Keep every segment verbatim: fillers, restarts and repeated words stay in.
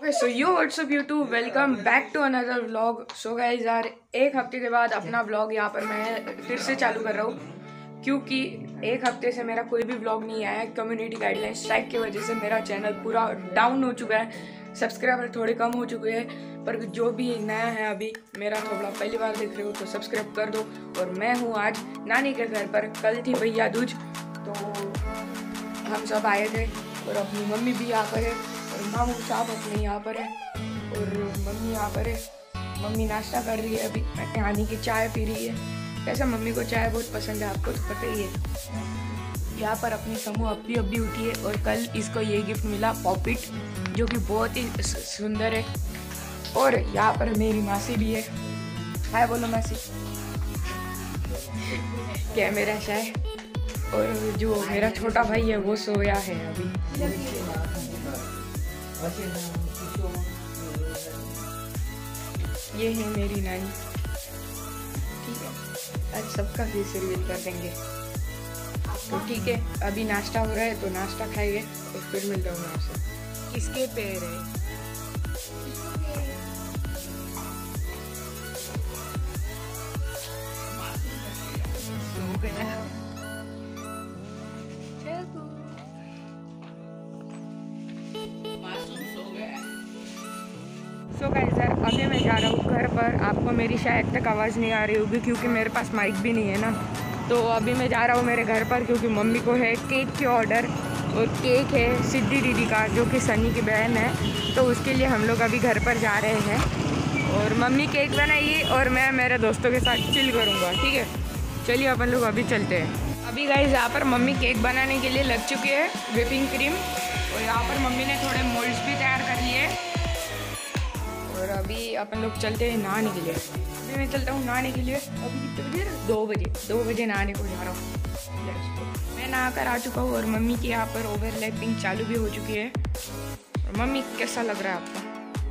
Okay so you what's up YouTube welcome back to another vlog. So guys यार एक हफ्ते के बाद अपना व्लॉग यहाँ पर मैं फिर से चालू कर रहा हूँ, क्योंकि एक हफ्ते से मेरा कोई भी व्लॉग नहीं आया है। कम्युनिटी गाइडलाइन स्ट्राइक की वजह से मेरा चैनल पूरा डाउन हो चुका है, सब्सक्राइबर थोड़े कम हो चुके हैं। पर जो भी नया है अभी मेरा थोड़ा पहली बार देख रहे हो तो सब्सक्राइब कर दो। और मैं हूँ आज नानी के घर पर, कल थी भैया दूज, तो हम सब आए थे और अपनी मम्मी भी यहाँ पर है और मामू साहब अपने यहाँ पर है और मम्मी यहाँ पर है। मम्मी नाश्ता कर रही है, अभी नानी की चाय पी रही है। वैसे मम्मी को चाय बहुत पसंद है, आपको तो पता ही है। यहाँ पर अपनी समूह अभी अभी उठी है और कल इसको ये गिफ्ट मिला पॉपिट, जो कि बहुत ही सुंदर है। और यहाँ पर मेरी मासी भी है। हाय बोलो मासी। Camera shy. और जो मेरा छोटा भाई है वो सोया है अभी। ये है मेरी नानी। ठीक है, आज सबका फेस रिवील कर देंगे। तो ठीक है, अभी नाश्ता हो रहा है तो नाश्ता खाएंगे और फिर मिलता हूँ मैं आपसे। किसके पैर है? सो गाइस यार अभी मैं जा रहा हूँ घर पर। आपको मेरी शायद तक आवाज़ नहीं आ रही होगी क्योंकि मेरे पास माइक भी नहीं है ना। तो अभी मैं जा रहा हूँ मेरे घर पर क्योंकि मम्मी को है केक के ऑर्डर। और केक है सिद्धि दीदी का, जो कि सनी की बहन है, तो उसके लिए हम लोग अभी घर पर जा रहे हैं। और मम्मी केक बनाएगी और मैं मेरे दोस्तों के साथ चिल करूँगा। ठीक है, चलिए अपन लोग अभी चलते हैं। अभी गाइस यहाँ पर मम्मी केक बनाने के लिए लग चुकी है व्हिपिंग क्रीम, और यहाँ पर मम्मी ने थोड़े मोल्ड्स भी तैयार कर लिए। और अभी अपन लोग चलते हैं नहाने के लिए। अभी मैं चलता हूँ नहाने के लिए। अभी कितने बजे? दो बजे दो बजे नहाने को जा रहा हूँ। मैं नहा कर आ चुका हूँ और मम्मी के यहाँ पर ओवरलैपिंग चालू भी हो चुकी है। और मम्मी कैसा लग रहा है आपको?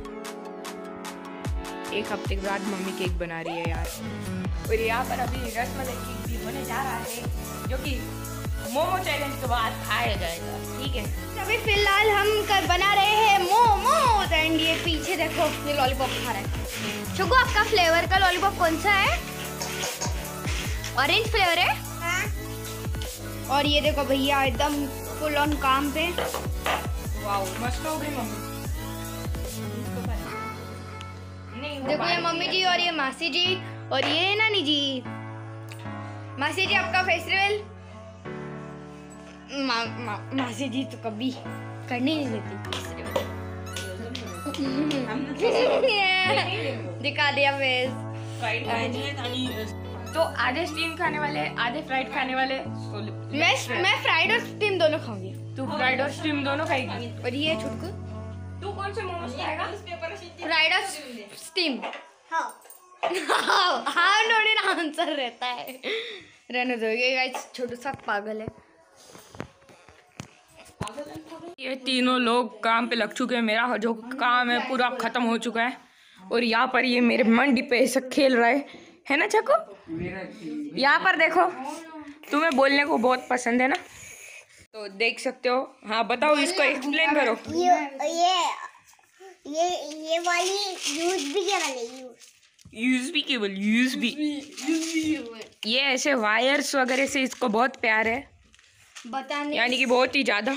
एक हफ्ते के बाद मम्मी केक बना रही है यार। और यहाँ पर अभी रसमलाई केक भी होने जा रहा है, जो कि मोमो चैलेंज के बाद खाया जाएगा। ठीक है, अभी फिलहाल हम कर बना रहे हैं मोमोज। एंड ये पीछे देखो, ये लॉलीपॉप खा रहा है। शुगु, आपका फ्लेवर का लॉलीपॉप कौन सा है? ऑरेंज फ्लेवर है। हाँ। और ये देखो भैया एकदम फुल ऑन काम पे। वाओ मस्त हो गई मम्मी। देखो ये मम्मी जी और ये मासी जी और ये नानी जी। मासी जी आपका फेस्टिवल। मा, मा, मासी जी तो कभी करने नहीं देती। दिखा दिया फेस। तो आधे स्टीम खाने वाले, आधे फ्राइड खाने वाले। मैं मैं फ्राइड और स्टीम दोनों खाऊंगी। तू फ्राइड और स्टीम दोनों खाएगी? और ये छुटकू, तू कौन से मोमोज खाएगा? फ्राइड और स्टीम। हाँ हाँ नोड़ी ना आंसर रहता है। रहने दो, ये गाइस छोटू सा पागल है। ये तीनों लोग काम पे लग चुके हैं। मेरा जो काम है पूरा खत्म हो चुका है। और यहाँ पर ये मेरे मंडी पे ऐसा खेल रहा है है ना चको? यहाँ पर देखो, तुम्हें बोलने को बहुत पसंद है ना, तो देख सकते हो। हाँ बताओ, इसको एक्सप्लेन करो। ये ये ये ये वाली यूएसबी केबल है। USB cable, USB. ये ऐसे वायर्स वगैरह से इसको बहुत प्यार है, बताने यानी कि बहुत ही ज्यादा।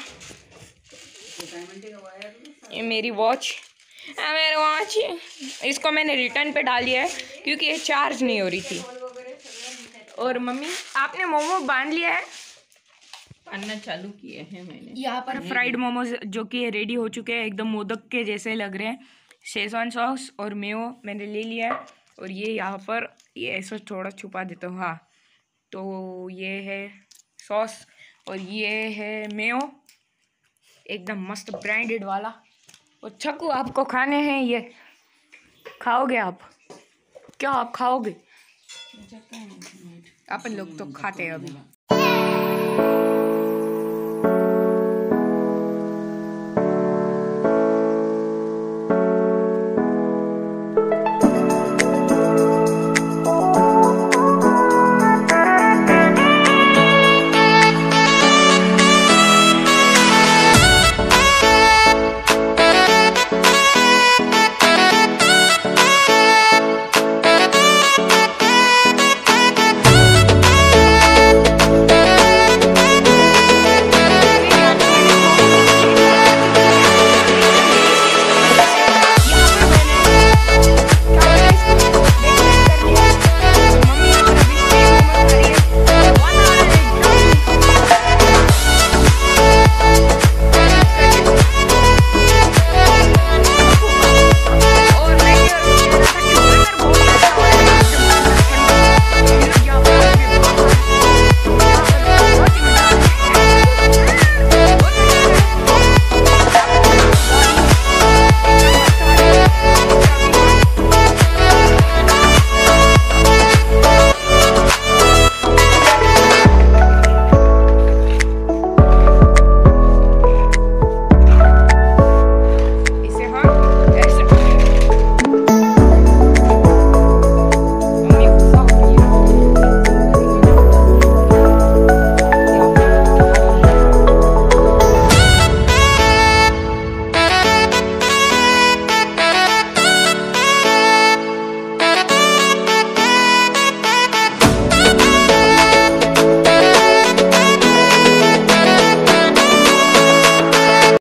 ये मेरी वॉच, मेरी वॉच, इसको मैंने रिटर्न पे डाल दिया है क्योंकि ये चार्ज नहीं हो रही थी। और मम्मी आपने मोमो बांध लिया है? अन्ना चालू किए हैं मैंने। यहाँ पर फ्राइड मोमोज जो कि रेडी हो चुके हैं, एकदम मोदक के जैसे लग रहे हैं। शेजवान सॉस और मेयो मैंने ले लिया है। और ये यहाँ पर ये ऐसा थोड़ा छुपा देता हूँ। हाँ, तो ये है सॉस और ये है मेयो, एकदम मस्त ब्रांडेड वाला। और छक्कू आपको खाने हैं ये, खाओगे आप? क्या आप खाओगे? अपन लोग तो खाते हैं अभी।